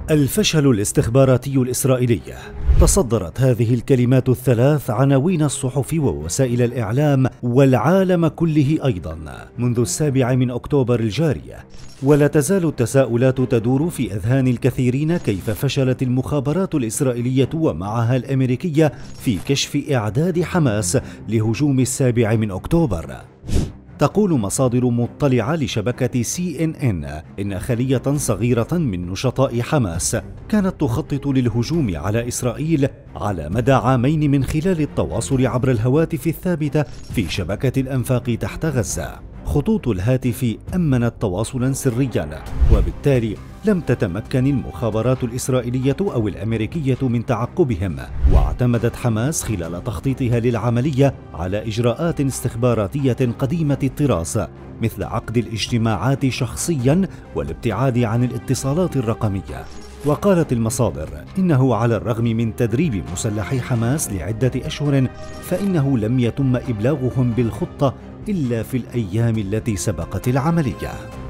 الفشل الاستخباراتي الإسرائيلي. تصدرت هذه الكلمات الثلاث عناوين الصحف ووسائل الإعلام والعالم كله أيضا منذ 7 أكتوبر الجاري، ولا تزال التساؤلات تدور في أذهان الكثيرين كيف فشلت المخابرات الإسرائيلية ومعها الأمريكية في كشف إعداد حماس لهجوم 7 أكتوبر. تقول مصادر مطلعة لشبكة CNN إن خلية صغيرة من نشطاء حماس كانت تخطط للهجوم على إسرائيل على مدى عامين من خلال التواصل عبر الهواتف الثابتة في شبكة الأنفاق تحت غزة. خطوط الهاتف أمنت تواصلا سريا، وبالتالي لم تتمكن المخابرات الإسرائيلية أو الأمريكية من تعقبهم، واعتمدت حماس خلال تخطيطها للعملية على إجراءات استخباراتية قديمة الطراز، مثل عقد الاجتماعات شخصيا والابتعاد عن الاتصالات الرقمية. وقالت المصادر إنه على الرغم من تدريب مسلحي حماس لعدة أشهر، فإنه لم يتم إبلاغهم بالخطة إلا في الأيام التي سبقت العملية.